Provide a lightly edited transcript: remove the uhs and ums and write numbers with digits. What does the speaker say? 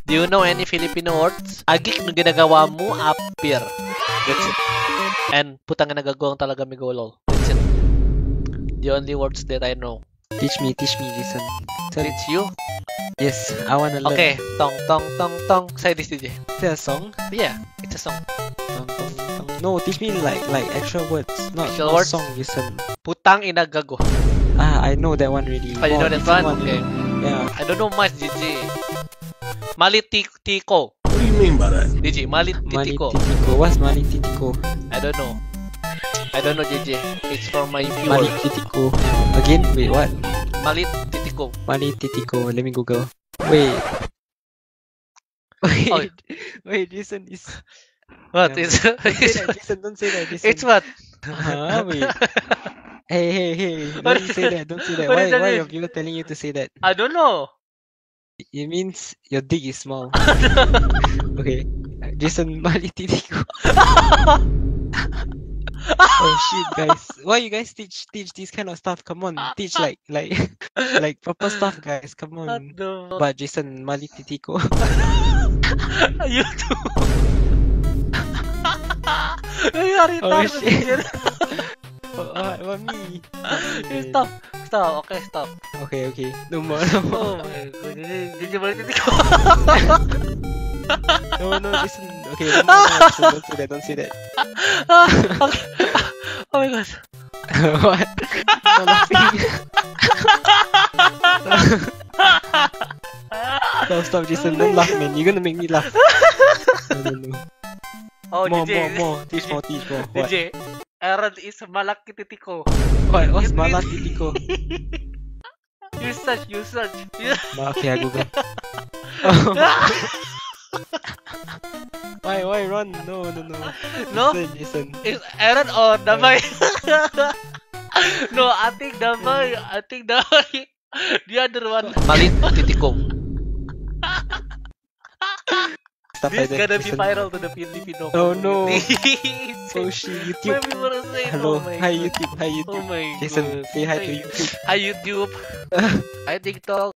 Do you know any Filipino words? Agik na ginagawa mo, appear. That's it. And putang na nagagawang talaga migolol. That's it. The only words that I know. Teach me, Jason. Teach you? Yes, I wanna learn. Okay. Tong, tong, tong, tong. Say this, DJ. Is that a song? Yeah, it's a song. Tong, tong, tong. No, teach me like actual words, not Actual words? song, Jason. Putang ina gago. I know that one already. Oh, you know that one? Okay. Yeah. I don't know much, DJ. Malititiko. What do you mean by that? DJ, malititiko. Malititiko. What's Malititiko? I don't know. I don't know, JJ. It's from my viewer. Malititiko. Again? Wait, what? Malititiko. Malititiko. Let me Google. Wait. Wait. Oh. Wait, Jason is... What Yeah. is Don't say that, Jason. Don't say that, Jason. It's what? Wait. Hey. Don't say that. Don't say that. What does that Why mean? are people telling you to say that? I don't know. It means your dick is small. Okay. Jason Malititiko. Oh shit, guys! Why you guys teach this kind of stuff? Come on, teach like proper stuff, guys. Come What on. the fuck? But Jason Malititiko. You too. Nangyari Oh, tayo, shit. DJ. What me? Stop. Stop. Okay, stop. Okay. No more. Oh my god. DJ malititiko. No, Jason. Okay, no more. Jason, don't say that. Okay. Oh my god. What? No laughing. Stop, Jason. Don't laugh, man. You're gonna make me laugh. No. Oh, More. DJ. Teach more. What? DJ. Aaron is malakititiko. What's It means- Malatitiko? You search. Okay, I Google. Why run? No. No? Listen. Is Aaron or Damay? No, I think Damay. The other one. Malititiko. Stuff This like that. gonna be Listen. viral to the Filipino Oh, no. community. Oh shit, YouTube. When we were saying, Hello. oh my Hi God. YouTube. Oh my Jason, God. say hi to YouTube. Hi YouTube. Hi TikTok.